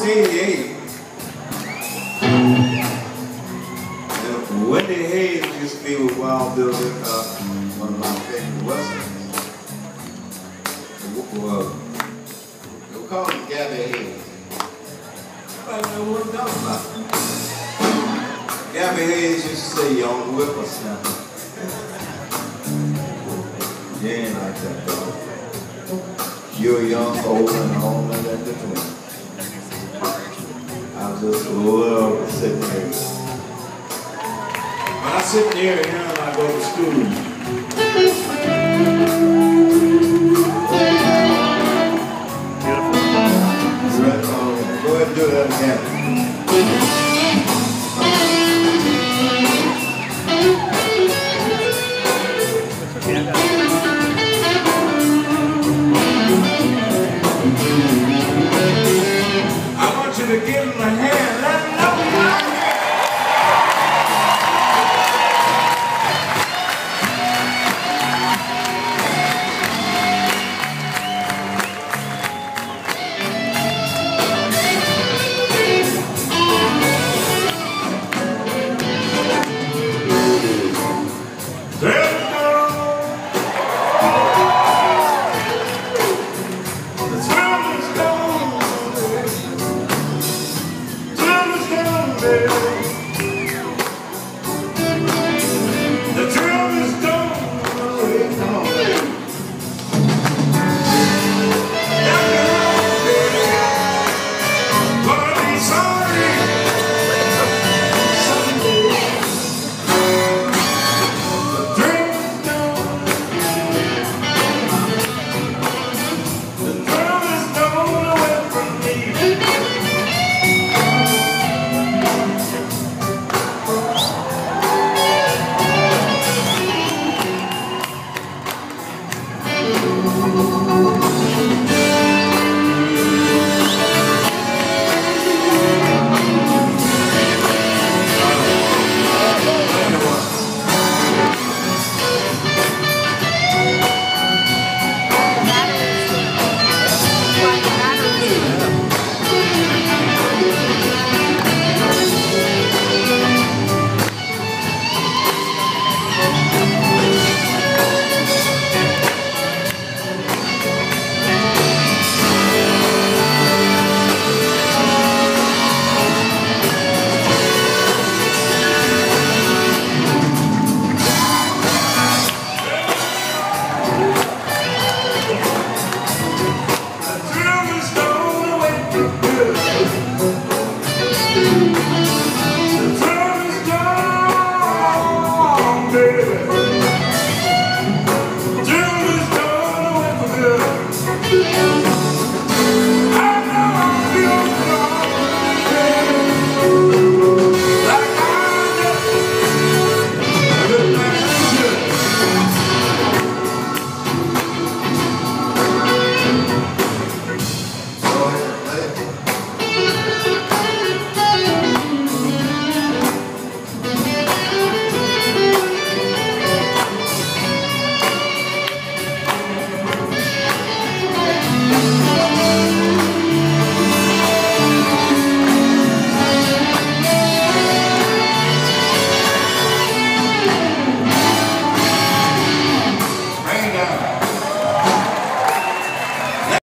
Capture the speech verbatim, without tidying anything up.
eighty-eight. And Wendy Hayes used to be with Wild Bill, uh, one of my favorite westerns. Well, they were calling him Gabby Hayes. I don't know what I'm talking about. Gabby Hayes used to say, young whippersnapper. You ain't like that, dog. You're young, old, and all of that between. I just love sitting here. When I sit near him, I go to school. Beautiful. Go ahead and do that again.